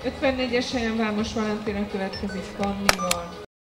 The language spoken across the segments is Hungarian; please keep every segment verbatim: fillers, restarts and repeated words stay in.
ötvennégyes helyen Vámos Valentina következik Pannival.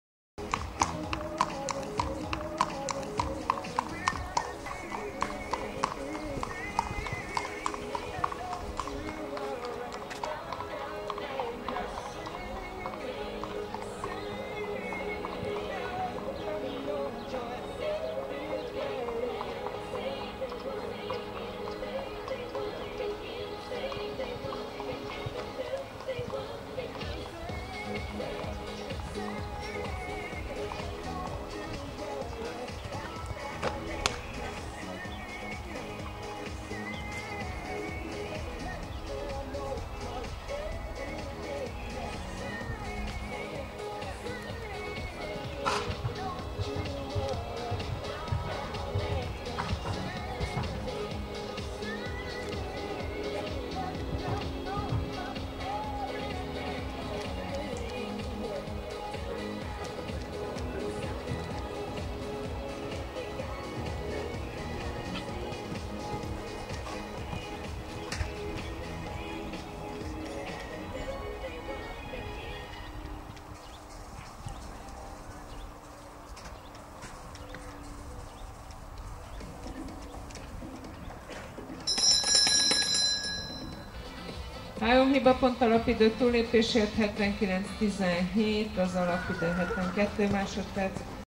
Három hibapont alapidő túllépésért hetvenkilenc tizenhét, az alapidő hetvenkettő másodperc.